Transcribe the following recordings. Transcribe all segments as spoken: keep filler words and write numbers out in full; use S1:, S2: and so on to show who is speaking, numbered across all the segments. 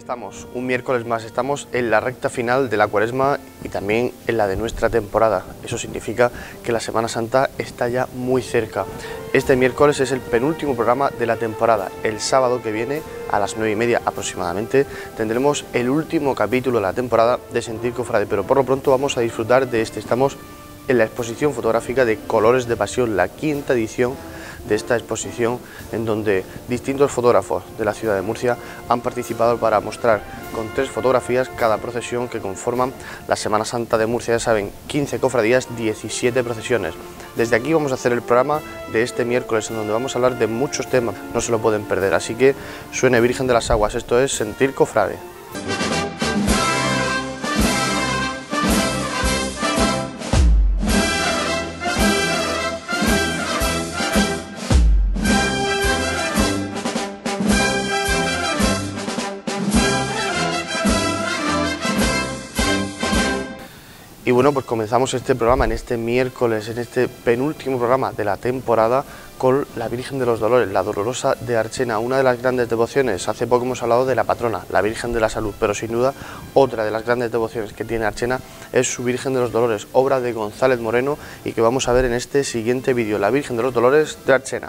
S1: estamos, un miércoles más, estamos en la recta final de la Cuaresma y también en la de nuestra temporada. Eso significa que la Semana Santa está ya muy cerca. Este miércoles es el penúltimo programa de la temporada. El sábado que viene, a las nueve y media aproximadamente, tendremos el último capítulo de la temporada de Sentir Cofrade, pero por lo pronto vamos a disfrutar de este. Estamos en la exposición fotográfica de Colores de Pasión, la quinta edición de esta exposición, en donde distintos fotógrafos de la ciudad de Murcia han participado para mostrar con tres fotografías cada procesión que conforman la Semana Santa de Murcia. Ya saben, quince cofradías, diecisiete procesiones. Desde aquí vamos a hacer el programa de este miércoles, en donde vamos a hablar de muchos temas, no se lo pueden perder, así que suene Virgen de las Aguas. Esto es Sentir Cofrade. Y bueno, pues comenzamos este programa en este miércoles, en este penúltimo programa de la temporada, con la Virgen de los Dolores, la Dolorosa de Archena, una de las grandes devociones. Hace poco hemos hablado de la patrona, la Virgen de la Salud, pero sin duda otra de las grandes devociones que tiene Archena es su Virgen de los Dolores, obra de González Moreno, y que vamos a ver en este siguiente vídeo, la Virgen de los Dolores de Archena.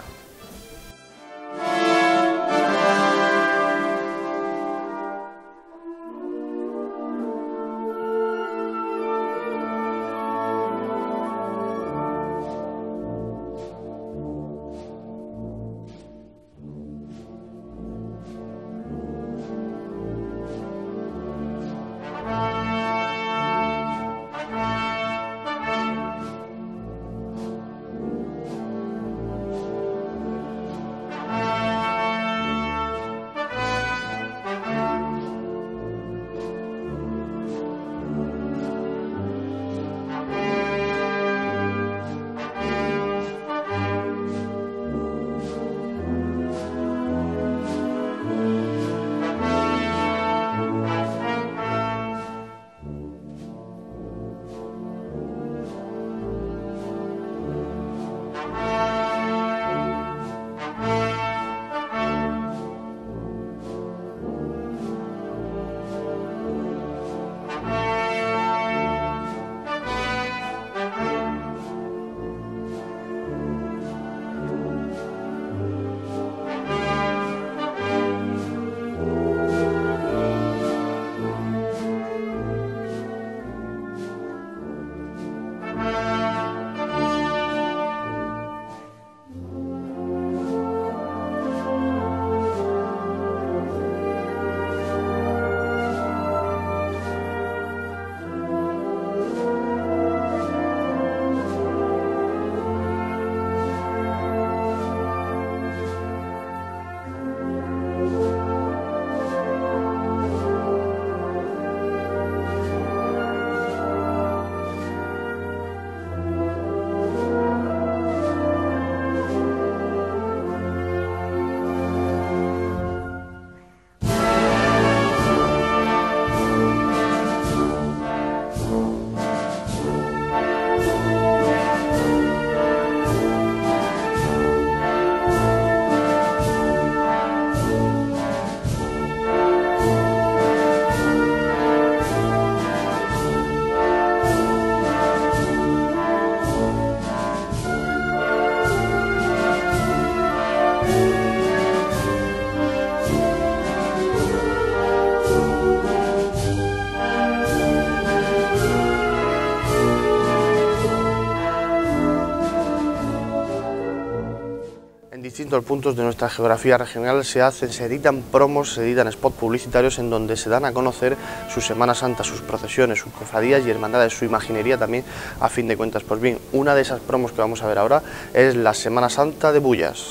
S1: En distintos puntos de nuestra geografía regional se hacen, se editan promos, se editan spots publicitarios en donde se dan a conocer su Semana Santa, sus procesiones, sus cofradías y hermandades, su imaginería también, a fin de cuentas. Pues bien, una de esas promos que vamos a ver ahora es la Semana Santa de Bullas.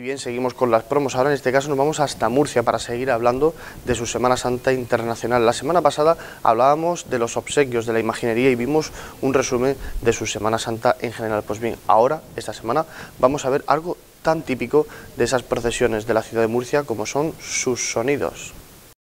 S1: bien, seguimos con las promos. Ahora en este caso nos vamos hasta Murcia para seguir hablando de su Semana Santa Internacional. La semana pasada hablábamos de los obsequios, de la imaginería y vimos un resumen de su Semana Santa en general. Pues bien, ahora, esta semana, vamos a ver algo tan típico de esas procesiones de la ciudad de Murcia como son sus sonidos.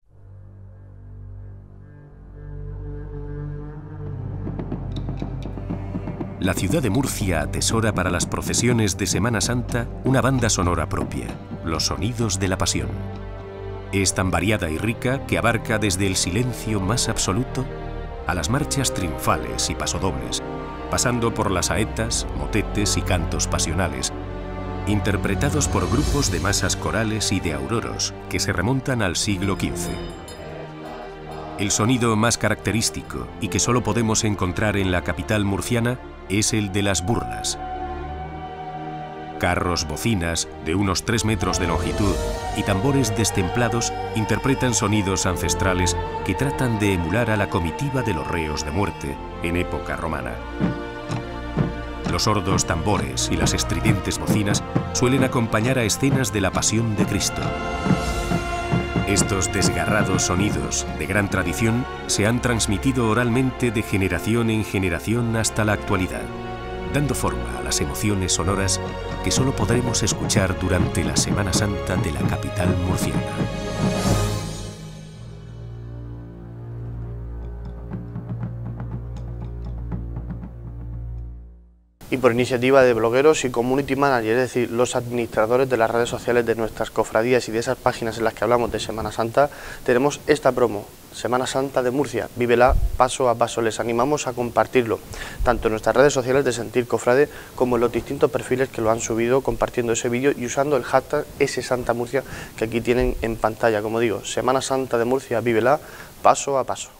S2: La ciudad de Murcia atesora para las procesiones de Semana Santa una banda sonora propia, los sonidos de la Pasión. Es tan variada y rica que abarca desde el silencio más absoluto a las marchas triunfales y pasodobles, pasando por las saetas, motetes y cantos pasionales, interpretados por grupos de masas corales y de auroros que se remontan al siglo quince. El sonido más característico y que solo podemos encontrar en la capital murciana es el de las burlas. Carros bocinas de unos tres metros de longitud y tambores destemplados interpretan sonidos ancestrales que tratan de emular a la comitiva de los reos de muerte en época romana. Los sordos tambores y las estridentes bocinas suelen acompañar a escenas de la Pasión de Cristo. Estos desgarrados sonidos de gran tradición se han transmitido oralmente de generación en generación hasta la actualidad, dando forma a las emociones sonoras que solo podremos escuchar durante la Semana Santa de la capital murciana.
S1: Y por iniciativa de blogueros y community managers, es decir, los administradores de las redes sociales de nuestras cofradías y de esas páginas en las que hablamos de Semana Santa, tenemos esta promo, Semana Santa de Murcia, vívela paso a paso. Les animamos a compartirlo, tanto en nuestras redes sociales de Sentir Cofrade como en los distintos perfiles que lo han subido, compartiendo ese vídeo y usando el hashtag ese Santa Murcia que aquí tienen en pantalla. Como digo, Semana Santa de Murcia, vívela paso a paso.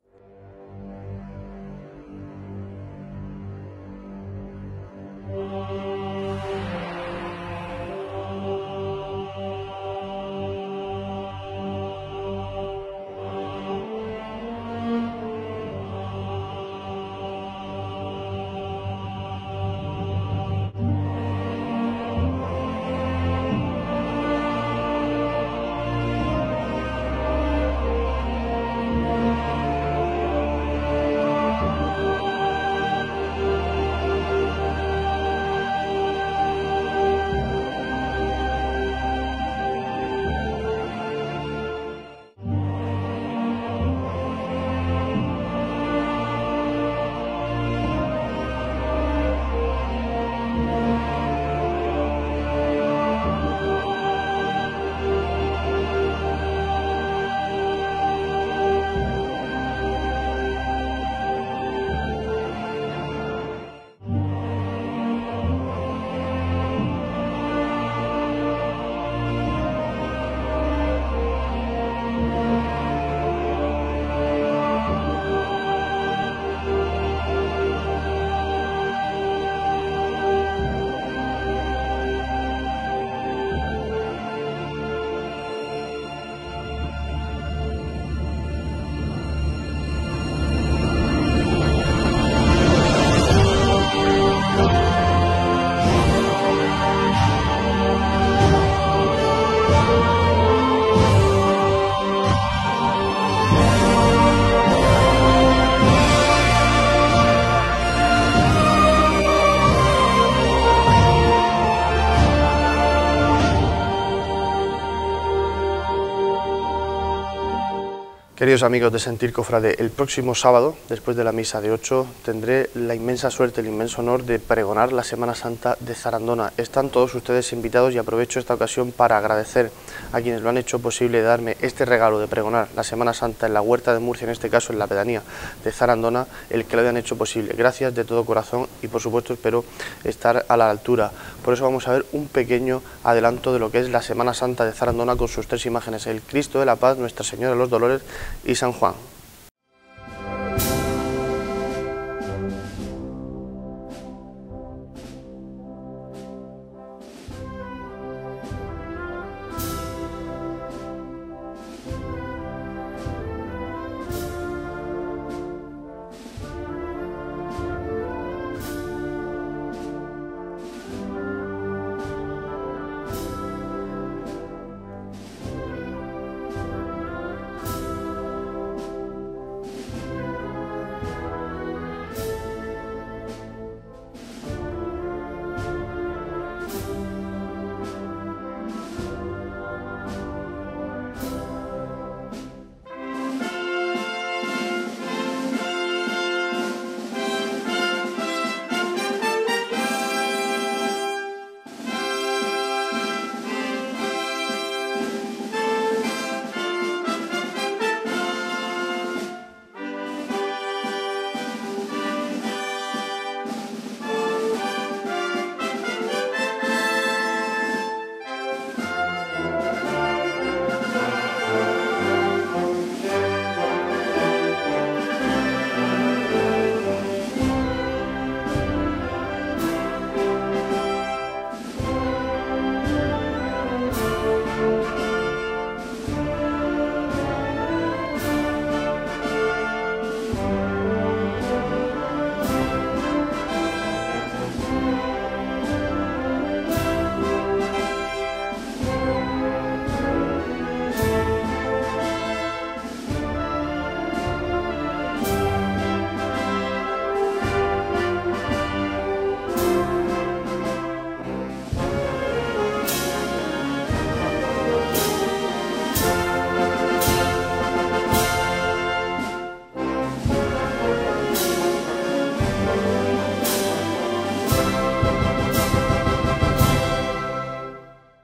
S1: Queridos amigos de Sentir Cofrade, el próximo sábado, después de la misa de ocho, tendré la inmensa suerte, el inmenso honor de pregonar la Semana Santa de Zarandona. Están todos ustedes invitados y aprovecho esta ocasión para agradecer a quienes lo han hecho posible de darme este regalo de pregonar la Semana Santa en la Huerta de Murcia, en este caso en la pedanía de Zarandona, el que lo hayan hecho posible. Gracias de todo corazón y por supuesto espero estar a la altura. Por eso vamos a ver un pequeño adelanto de lo que es la Semana Santa de Zarandona con sus tres imágenes, el Cristo de la Paz, Nuestra Señora de los Dolores y San Juan.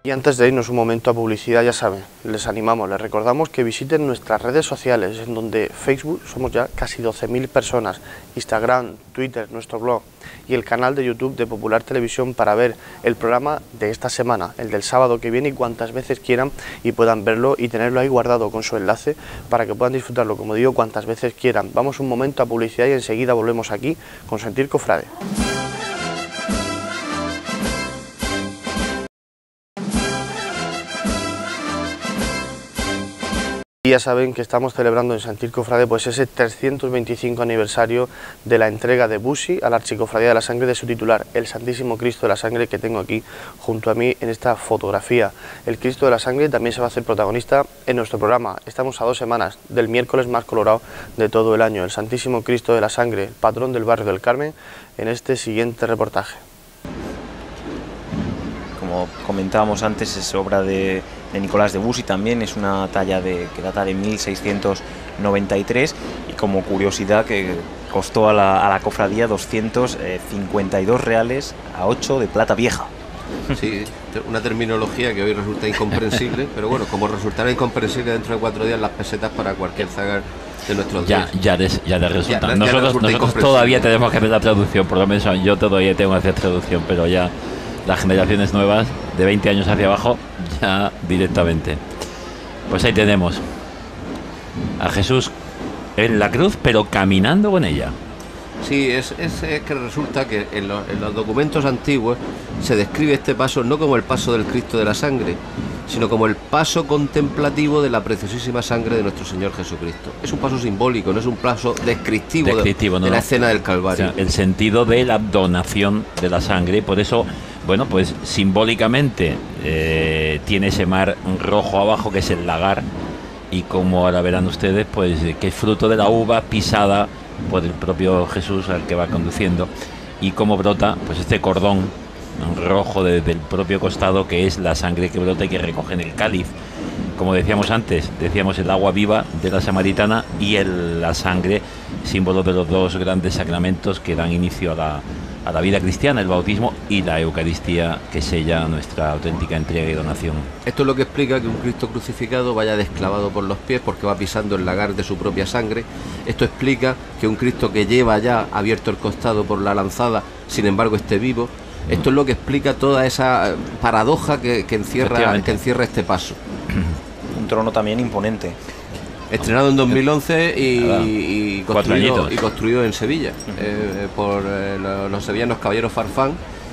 S1: Y antes de irnos un momento a publicidad, ya saben, les animamos, les recordamos que visiten nuestras redes sociales, en donde Facebook somos ya casi doce mil personas, Instagram, Twitter, nuestro blog y el canal de YouTube de Popular Televisión para ver el programa de esta semana, el del sábado que viene, y cuantas veces quieran y puedan verlo y tenerlo ahí guardado con su enlace para que puedan disfrutarlo, como digo, cuantas veces quieran. Vamos un momento a publicidad y enseguida volvemos aquí con Sentir Cofrade. Y ya saben que estamos celebrando en Sentir Cofrade pues ese trescientos veinticinco aniversario de la entrega de Busi a la Archicofradía de la Sangre de su titular, el Santísimo Cristo de la Sangre, que tengo aquí junto a mí en esta fotografía. El Cristo de la Sangre también se va a hacer protagonista en nuestro programa. Estamos a dos semanas del miércoles más colorado de todo el año, el Santísimo Cristo de la Sangre, el patrón del barrio del Carmen, en este siguiente reportaje.
S3: Como comentábamos antes, es obra de, de Nicolás de Busi, también es una talla de, que data de mil seiscientos noventa y tres, y como curiosidad que costó a la, a la cofradía doscientos cincuenta y dos reales a ocho de plata vieja.
S4: Sí, una terminología que hoy resulta incomprensible, pero bueno, como resultará incomprensible dentro de cuatro días las pesetas para cualquier zagar de nuestros días.
S5: Ya, ya, des, ya de resulta.
S4: Ya, ya
S5: nosotros
S4: resulta
S5: nosotros todavía tenemos que hacer la traducción, por lo menos yo todavía tengo que hacer traducción, pero ya las generaciones nuevas de veinte años hacia abajo ya directamente. Pues ahí tenemos a Jesús en la cruz, pero caminando con ella.
S4: Sí, es, es, es que resulta que en los, en los documentos antiguos se describe este paso no como el paso del Cristo de la Sangre, sino como el paso contemplativo de la preciosísima sangre de nuestro Señor Jesucristo. Es un paso simbólico, no es un paso descriptivo,
S5: descriptivo
S4: de,
S5: no,
S4: de la
S5: no.
S4: escena del Calvario.
S5: O sea, el sentido de la donación de la sangre, por eso, bueno, pues simbólicamente eh, tiene ese mar rojo abajo que es el lagar, y como ahora verán ustedes, pues que es fruto de la uva pisada por el propio Jesús al que va conduciendo, y como brota pues este cordón rojo desde el propio costado, que es la sangre que brota y que recoge en el cáliz. Como decíamos antes, decíamos el agua viva de la Samaritana y el, la sangre, símbolo de los dos grandes sacramentos que dan inicio a la, a la vida cristiana, el bautismo y la Eucaristía, que sella nuestra auténtica entrega y donación.
S4: Esto es lo que explica que un Cristo crucificado vaya desclavado por los pies porque va pisando el lagar de su propia sangre. Esto explica que un Cristo que lleva ya abierto el costado por la lanzada, sin embargo esté vivo. Esto es lo que explica toda esa paradoja que, que, encierra, que encierra este paso.
S3: Un trono también imponente.
S4: Estrenado en dos mil once y, y, construido, y construido en Sevilla
S3: uh-huh.
S4: eh, por eh, los sevillanos Caballeros Farfán,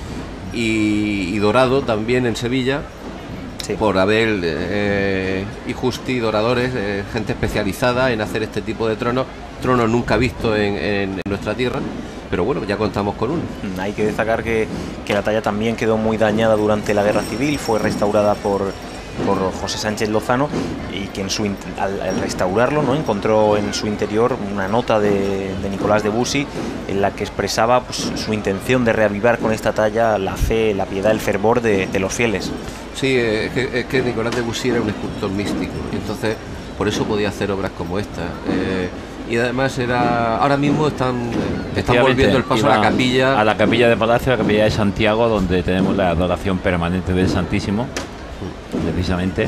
S4: y, y dorado también en Sevilla, sí, por Abel eh, y Justi, doradores, eh, gente especializada en hacer este tipo de tronos, tronos nunca vistos en, en, en nuestra tierra. Pero bueno, ya contamos con uno.
S3: Hay que destacar que, que la talla también quedó muy dañada durante la Guerra Civil, fue restaurada por, por José Sánchez Lozano, y que en su, al, al restaurarlo, ¿no?, encontró en su interior una nota de, de Nicolás de Busi en la que expresaba pues, su intención de reavivar con esta talla la fe, la piedad, el fervor de, de los fieles.
S4: Sí, es que, es que Nicolás de Busi era un escultor místico, y entonces por eso podía hacer obras como esta. Eh, y además era ahora mismo están, están volviendo el paso a la capilla.
S5: A la capilla de Palacio, a la capilla de Santiago, donde tenemos la adoración permanente del Santísimo, precisamente.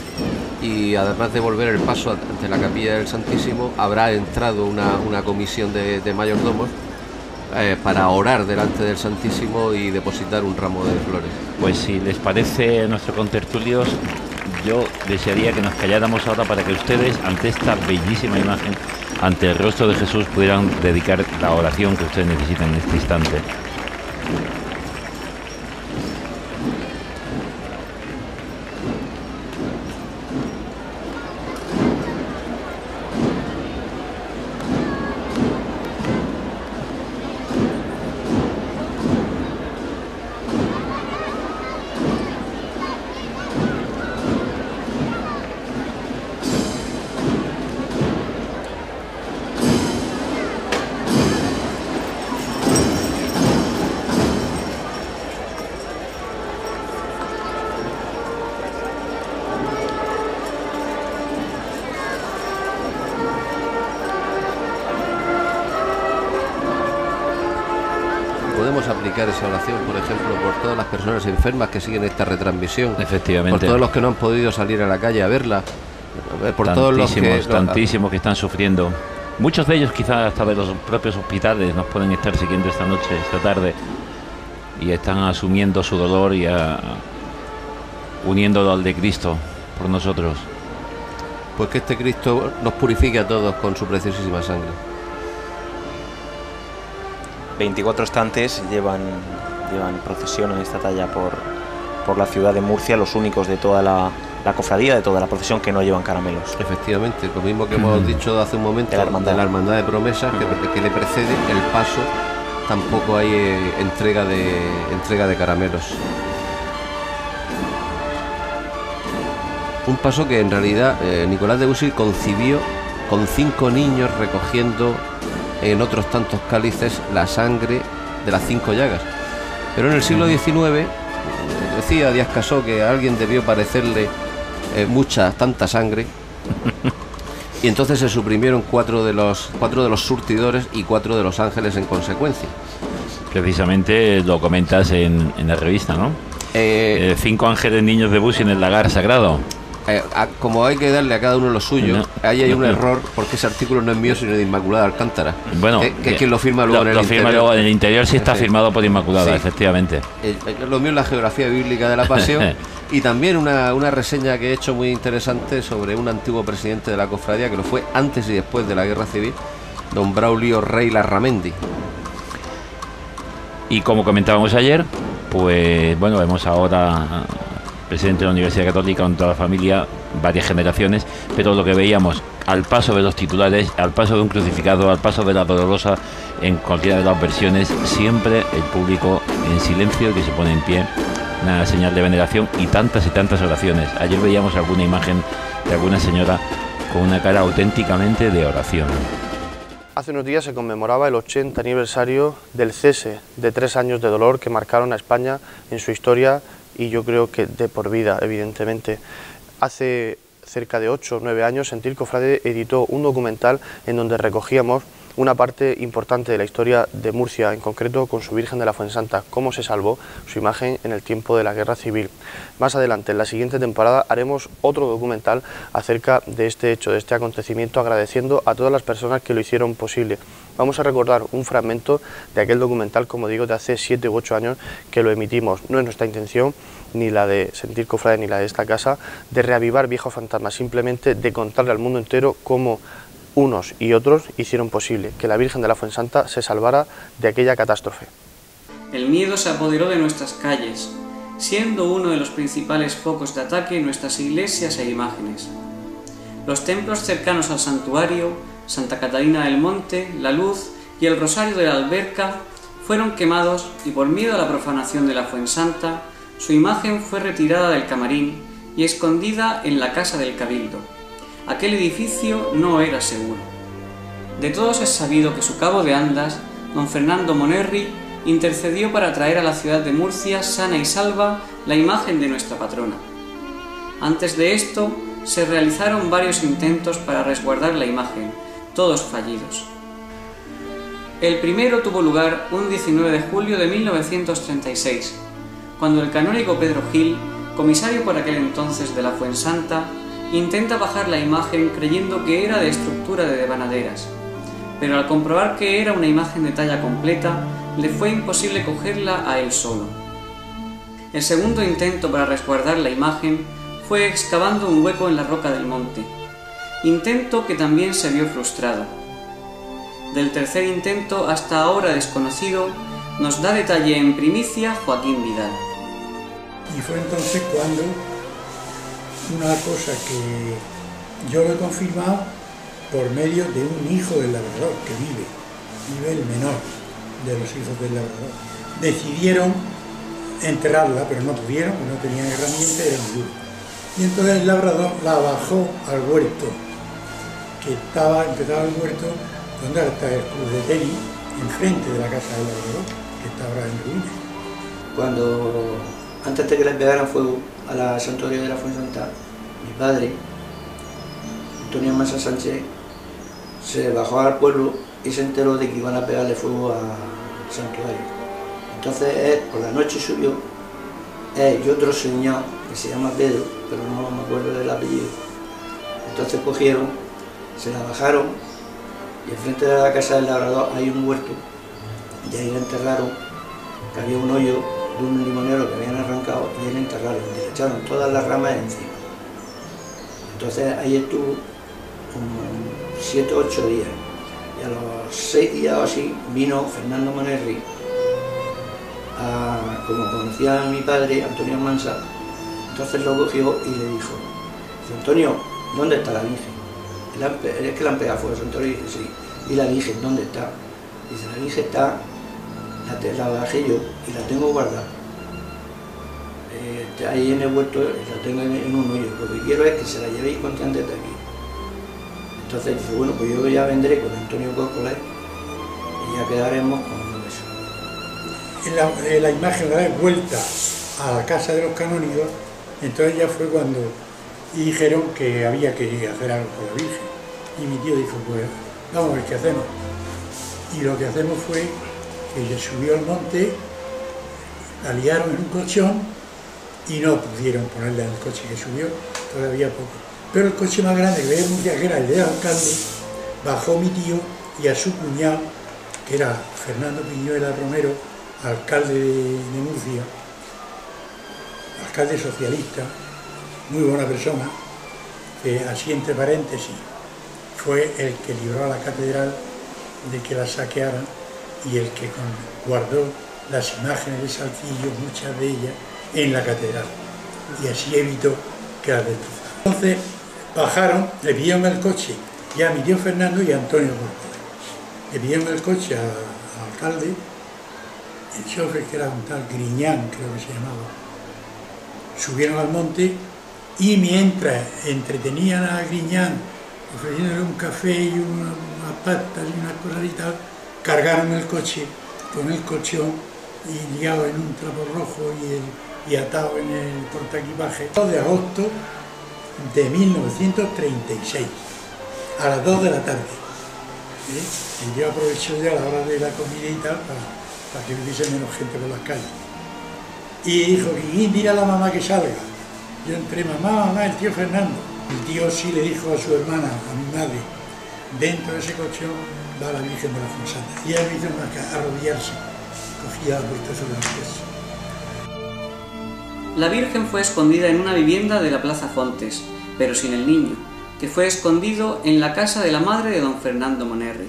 S4: Y además de volver el paso ante la capilla del Santísimo, habrá entrado una, una comisión de, de mayordomos eh, para orar delante del Santísimo y depositar un ramo de flores.
S5: Pues si les parece, nuestros contertulios, yo desearía que nos calláramos ahora para que ustedes, ante esta bellísima imagen, ante el rostro de Jesús, pudieran dedicar la oración que ustedes necesitan en este instante.
S4: podemos aplicar esa oración, por ejemplo, por todas las personas enfermas que siguen esta retransmisión,
S5: efectivamente,
S4: por todos los que no han podido salir a la calle a verla, por todos los que
S5: tantísimos que están sufriendo, muchos de ellos quizás hasta de los propios hospitales nos pueden estar siguiendo esta noche, esta tarde, y están asumiendo su dolor y a, uniéndolo al de Cristo por nosotros.
S4: Pues que este Cristo nos purifique a todos con su preciosísima sangre.
S3: veinticuatro estantes llevan, llevan procesión en esta talla por, por la ciudad de Murcia, los únicos de toda la, la cofradía, de toda la procesión que no llevan caramelos.
S4: Efectivamente, lo mismo que hemos dicho hace un momento de la hermandad de, la hermandad de promesas, que, que le precede el paso, tampoco hay eh, entrega, de, entrega de caramelos. Un paso que en realidad eh, Nicolás de Bussy concibió con cinco niños recogiendo en otros tantos cálices la sangre de las cinco llagas. Pero en el siglo diecinueve, decía Díaz Casó que a alguien debió parecerle eh, mucha, tanta sangre, y entonces se suprimieron cuatro de los cuatro de los surtidores y cuatro de los ángeles en consecuencia.
S5: Precisamente lo comentas en, en la revista, ¿no? Eh, eh, cinco ángeles niños de Bussy en el lagar sagrado.
S4: Eh, a, como hay que darle a cada uno lo suyo, no, ahí hay no, un error, porque ese artículo no es mío sino de Inmaculada Alcántara.
S5: Bueno,
S4: que, que es quien lo firma luego
S5: lo,
S4: en el
S5: lo
S4: interior.
S5: Firma luego en el interior sí está firmado por Inmaculada, sí, efectivamente.
S4: Eh, lo mío es la geografía bíblica de la Pasión y también una, una reseña que he hecho muy interesante sobre un antiguo presidente de la cofradía que lo fue antes y después de la Guerra Civil, don Braulio Rey Larramendi.
S5: Y como comentábamos ayer, pues bueno, vemos ahora presidente de la Universidad Católica con toda la familia, varias generaciones, pero lo que veíamos al paso de los titulares, al paso de un crucificado, al paso de la dolorosa, en cualquiera de las versiones, siempre el público en silencio, que se pone en pie, una señal de veneración, y tantas y tantas oraciones. Ayer veíamos alguna imagen de alguna señora con una cara auténticamente de oración.
S1: Hace unos días se conmemoraba el ochenta aniversario del cese de tres años de dolor que marcaron a España en su historia, y yo creo que de por vida, evidentemente. Hace cerca de ocho o nueve años, Sentir Cofrade editó un documental en donde recogíamos una parte importante de la historia de Murcia, en concreto con su Virgen de la Fuensanta, cómo se salvó su imagen en el tiempo de la Guerra Civil. Más adelante, en la siguiente temporada, haremos otro documental acerca de este hecho, de este acontecimiento, agradeciendo a todas las personas que lo hicieron posible. Vamos a recordar un fragmento de aquel documental, como digo, de hace siete u ocho años que lo emitimos. No es nuestra intención, ni la de Sentir Cofrade ni la de esta casa, de reavivar viejos fantasmas, simplemente de contarle al mundo entero cómo unos y otros hicieron posible que la Virgen de la Fuensanta se salvara de aquella catástrofe.
S6: El miedo se apoderó de nuestras calles, siendo uno de los principales focos de ataque en nuestras iglesias e imágenes. Los templos cercanos al santuario, Santa Catalina del Monte, La Luz y el Rosario de la Alberca fueron quemados, y por miedo a la profanación de la Fuensanta, su imagen fue retirada del camarín y escondida en la Casa del Cabildo. Aquel edificio no era seguro. De todos es sabido que su cabo de Andas, don Fernando Monerri, intercedió para traer a la ciudad de Murcia sana y salva la imagen de nuestra patrona. Antes de esto, se realizaron varios intentos para resguardar la imagen, todos fallidos. El primero tuvo lugar un diecinueve de julio de mil novecientos treinta y seis, cuando el canónigo Pedro Gil, comisario por aquel entonces de la Fuensanta, intenta bajar la imagen creyendo que era de estructura de devanaderas, pero al comprobar que era una imagen de talla completa, le fue imposible cogerla a él solo. El segundo intento para resguardar la imagen fue excavando un hueco en la roca del monte, intento que también se vio frustrado. Del tercer intento, hasta ahora desconocido, nos da detalle en primicia Joaquín Vidal.
S7: Y fue entonces cuando una cosa que yo lo he confirmado por medio de un hijo del labrador que vive, vive el menor de los hijos del labrador. Decidieron enterrarla, pero no pudieron, no tenían herramientas, era muy duro. Y entonces el labrador la bajó al huerto, que estaba, empezaba el huerto donde está el club de tenis, enfrente de la casa del labrador, que está ahora en ruinas.
S8: Cuando, antes de que les pegaran fuego a la santuario de la Fuensanta, mi padre, Antonio Massa Sánchez, se bajó al pueblo y se enteró de que iban a pegarle fuego al santuario. Entonces él por la noche subió, él y otro señor que se llama Pedro, pero no me acuerdo del apellido. Entonces cogieron, se la bajaron y enfrente de la casa del labrador hay un huerto y ahí la enterraron, que había un hoyo de un limonero que habían arrancado y ahí la enterraron y le echaron todas las ramas encima. Entonces ahí estuvo como siete o ocho días y a los seis días o así vino Fernando Monerri, a, como conocía a mi padre, Antonio Mansa. Entonces lo cogió y le dijo: Antonio, ¿dónde está la Virgen? Es que la han pegado a fuego, Antonio, y dice, sí. ¿Y la Virgen dónde está? Dice, la Virgen está, la, la bajé yo y la tengo guardada. Eh, ahí en el huerto la tengo en, en un hoyo. Lo que quiero es que se la llevéis cuanto antes de aquí. Entonces dice, bueno, pues yo ya vendré con Antonio Córcoles y ya quedaremos con eso.
S7: En la, en la imagen la vez vuelta a la casa de los canónigos, entonces ya fue cuando dijeron que había que hacer algo con la Virgen. Y mi tío dijo, pues vamos a ver qué hacemos. Y lo que hacemos fue que se subió al monte, la liaron en un colchón y no pudieron ponerla en el coche que subió, todavía poco. Pero el coche más grande que veía en Murcia, que era el del alcalde, bajó mi tío y a su cuñado, que era Fernando Piñuela Romero, alcalde de, de Murcia, alcalde socialista, muy buena persona, que así entre paréntesis fue el que libró a la catedral de que la saquearan y el que guardó las imágenes de Salcillo, muchas de ellas, en la catedral, y así evitó que las destrozaran. Entonces bajaron, le pidieron el coche ya a mi tío Fernando y a Antonio Córcoles. Le pidieron el coche al alcalde, el chofer, que era un tal Griñán, creo que se llamaba. Subieron al monte y mientras entretenían a Griñán ofreciéndole un café y una, unas pastas y unas cosas y tal, cargaron el coche con el colchón y ligado en un trapo rojo y, el, y atado en el portaequipaje. dos de agosto de mil novecientos treinta y seis, a las dos de la tarde. ¿Eh? Y yo aprovecho ya la hora de la comida y tal para, para que hubiese menos gente por las calles. Y dijo, Guiguín, dile a la mamá que salga. Yo entré, mamá, mamá, el tío Fernando. El tío sí le dijo a su hermana, a mi madre, dentro de ese colchón va la Virgen de la Fuensanta. Y ella me hizo más que arrodillarse, cogía la puerta sobre los pies.
S6: La Virgen fue escondida en una vivienda de la Plaza Fontes, pero sin el niño, que fue escondido en la casa de la madre de don Fernando Monerri.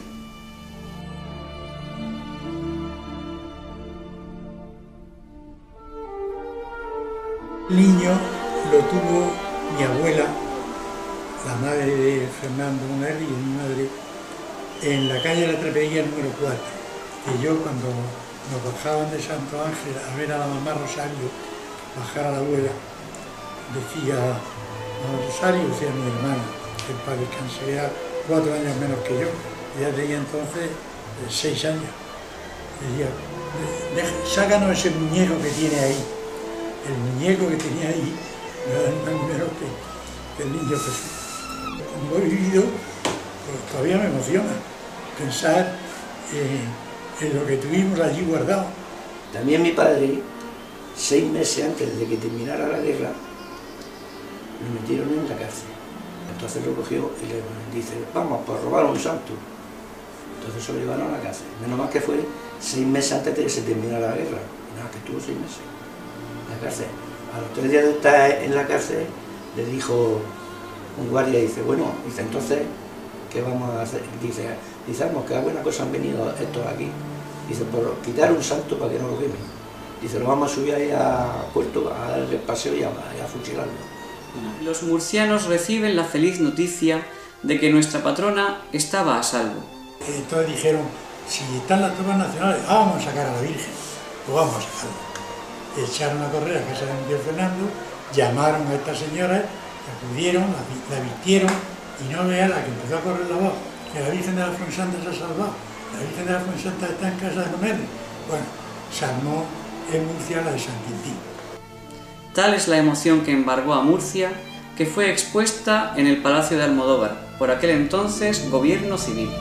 S7: El niño lo tuvo mi abuela, la madre de Fernando Monerri y mi madre, en la calle de la Trepería número cuatro. Y yo, cuando nos bajaban de Santo Ángel a ver a la mamá Rosario bajar a la abuela, decía, mamá Rosario, decía mi hermana, que para descansar, era cuatro años menos que yo, ella tenía entonces eh, seis años. Decía, sácanos ese muñeco que tiene ahí. El muñeco que tenía ahí no era más menos que, que el niño Jesús. Como he vivido, pues todavía me emociona pensar eh, en lo que tuvimos allí guardado.
S8: También mi padre, seis meses antes de que terminara la guerra, lo metieron en la cárcel. Entonces lo cogió y le dice, vamos, por robar un santo. Entonces se lo llevaron a la cárcel. Menos mal que fue seis meses antes de que se terminara la guerra. Nada, que estuvo seis meses en la cárcel. A los tres días de estar en la cárcel, le dijo un guardia, dice, bueno, dice, entonces, ¿qué vamos a hacer? Dice, dice, vamos, que a buena cosa han venido estos aquí. Dice, por quitar un santo para que no lo quemen. Dice, lo vamos a subir ahí a Puerto, a darle paseo y a, y a fusilarlo.
S6: Los murcianos reciben la feliz noticia de que nuestra patrona estaba a salvo.
S7: Entonces dijeron, si están las tropas nacionales, ah, vamos a sacar a la Virgen, pues vamos a sacarla. Echaron a correr a casa de mi tío Fernando, llamaron a esta señora, acudieron, la, la vistieron y no vea la que empezó a correr la voz, que la Virgen de la Fuensanta se ha salvado, la Virgen de la Fuensanta está en casa de Monerri. Bueno, se armó en Murcia la de San Quintín.
S6: Tal es la emoción que embargó a Murcia, que fue expuesta en el Palacio de Almodóvar, por aquel entonces gobierno civil.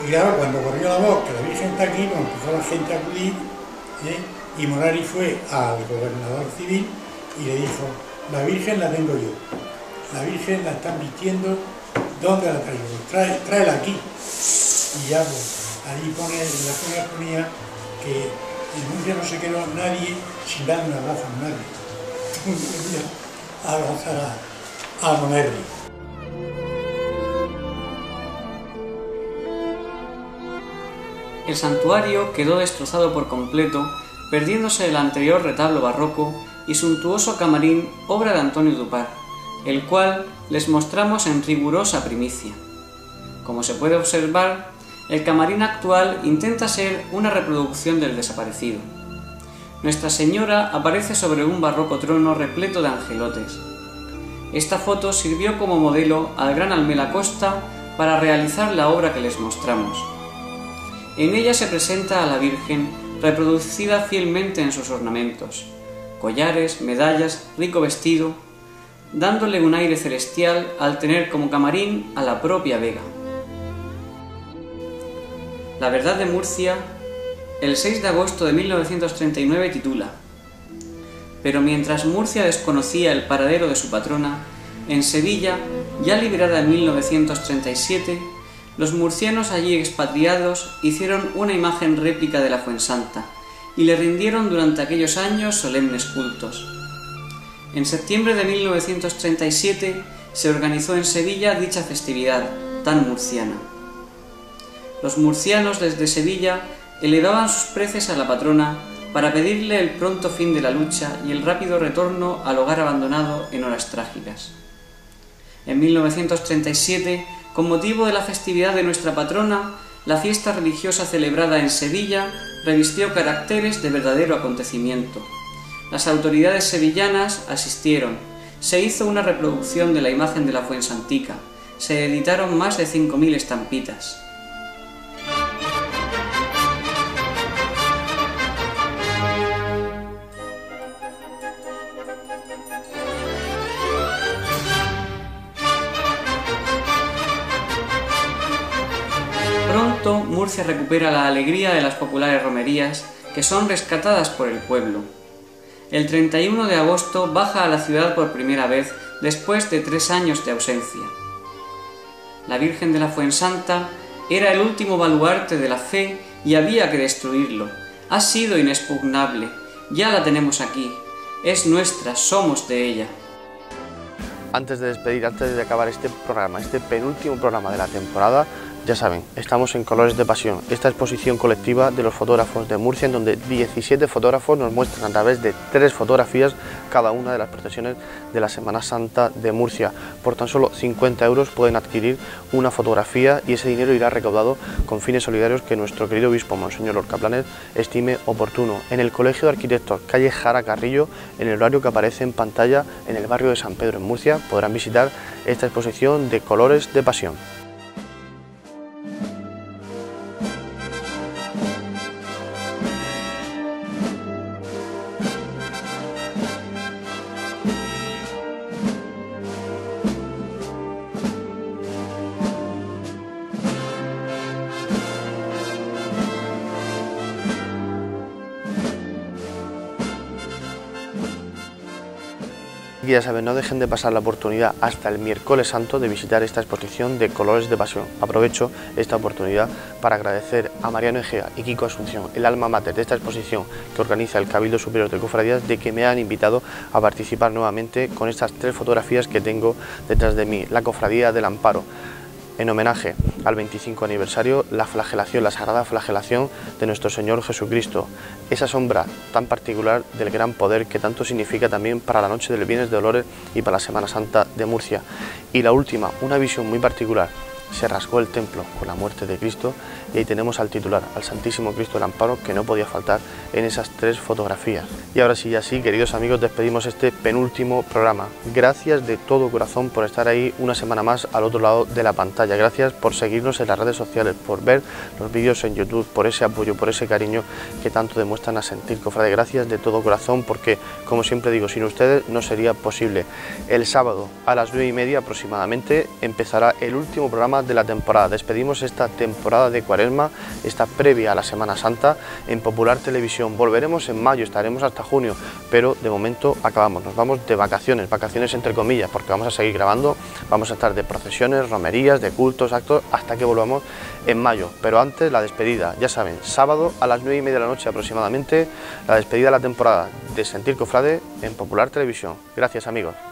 S7: Y claro, cuando corrió la voz que la Virgen está aquí, pues empezó la gente a acudir, ¿eh? Y Morari fue al gobernador civil y le dijo, la Virgen la tengo yo, la Virgen la están vistiendo, ¿dónde la traigo? Trae, tráela aquí. Y ya, pues, allí pone, en la zona ponía que en Murcia no se quedó nadie sin dar un abrazo a nadie. Todo el mundo venía a abrazar a, a Monerri.
S6: El santuario quedó destrozado por completo, perdiéndose el anterior retablo barroco y suntuoso camarín, obra de Antonio Dupar, el cual les mostramos en rigurosa primicia. Como se puede observar, el camarín actual intenta ser una reproducción del desaparecido. Nuestra Señora aparece sobre un barroco trono repleto de angelotes. Esta foto sirvió como modelo al gran Almela Costa para realizar la obra que les mostramos. En ella se presenta a la Virgen reproducida fielmente en sus ornamentos, collares, medallas, rico vestido, dándole un aire celestial al tener como camarín a la propia Vega. La Verdad de Murcia, el seis de agosto de mil novecientos treinta y nueve titula: Pero mientras Murcia desconocía el paradero de su patrona, en Sevilla, ya liberada en mil novecientos treinta y siete, los murcianos allí expatriados hicieron una imagen réplica de la Fuensanta y le rindieron durante aquellos años solemnes cultos. En septiembre de mil novecientos treinta y siete se organizó en Sevilla dicha festividad tan murciana. Los murcianos desde Sevilla elevaban sus preces a la patrona para pedirle el pronto fin de la lucha y el rápido retorno al hogar abandonado en horas trágicas. En mil novecientos treinta y siete, con motivo de la festividad de nuestra patrona, la fiesta religiosa celebrada en Sevilla revistió caracteres de verdadero acontecimiento. Las autoridades sevillanas asistieron, se hizo una reproducción de la imagen de la Fuensantica, se editaron más de cinco mil estampitas. Pronto Murcia recupera la alegría de las populares romerías que son rescatadas por el pueblo. El treinta y uno de agosto baja a la ciudad por primera vez después de tres años de ausencia. La Virgen de la Fuensanta era el último baluarte de la fe y había que destruirlo. Ha sido inexpugnable, ya la tenemos aquí, es nuestra, somos de ella.
S1: Antes de despedir, antes de acabar este programa, este penúltimo programa de la temporada, ya saben, estamos en Colores de Pasión, esta exposición colectiva de los fotógrafos de Murcia, en donde diecisiete fotógrafos nos muestran a través de tres fotografías cada una de las procesiones de la Semana Santa de Murcia. Por tan solo cincuenta euros pueden adquirir una fotografía y ese dinero irá recaudado con fines solidarios que nuestro querido obispo Monseñor Lorca Planes estime oportuno. En el Colegio de Arquitectos, calle Jara Carrillo, en el horario que aparece en pantalla, en el barrio de San Pedro en Murcia, podrán visitar esta exposición de Colores de Pasión. Y ya saben, no dejen de pasar la oportunidad hasta el miércoles santo de visitar esta exposición de Colores de Pasión. Aprovecho esta oportunidad para agradecer a Mariano Egea y Kiko Asunción, el alma mater de esta exposición que organiza el Cabildo Superior de Cofradías, de que me han invitado a participar nuevamente con estas tres fotografías que tengo detrás de mí. La Cofradía del Amparo, en homenaje al veinticinco aniversario, la flagelación, la sagrada flagelación de nuestro Señor Jesucristo, esa sombra tan particular del gran poder que tanto significa también para la noche del Viernes de Dolores y para la Semana Santa de Murcia. Y la última, una visión muy particular, se rasgó el templo con la muerte de Cristo y ahí tenemos al titular, al Santísimo Cristo del Amparo, que no podía faltar en esas tres fotografías. Y ahora sí, ya sí, queridos amigos, despedimos este penúltimo programa. Gracias de todo corazón por estar ahí una semana más al otro lado de la pantalla. Gracias por seguirnos en las redes sociales, por ver los vídeos en YouTube, por ese apoyo, por ese cariño que tanto demuestran a Sentir Cofrade. Gracias de todo corazón, porque, como siempre digo, sin ustedes no sería posible. El sábado a las nueve y media aproximadamente empezará el último programa programa de la temporada. Despedimos esta temporada de Cuaresma, esta previa a la Semana Santa en Popular Televisión. Volveremos en mayo, estaremos hasta junio, pero de momento acabamos. Nos vamos de vacaciones, vacaciones entre comillas, porque vamos a seguir grabando, vamos a estar de procesiones, romerías, de cultos, actos, hasta que volvamos en mayo. Pero antes la despedida, ya saben, sábado a las nueve y media de la noche aproximadamente, la despedida de la temporada de Sentir Cofrade en Popular Televisión. Gracias, amigos.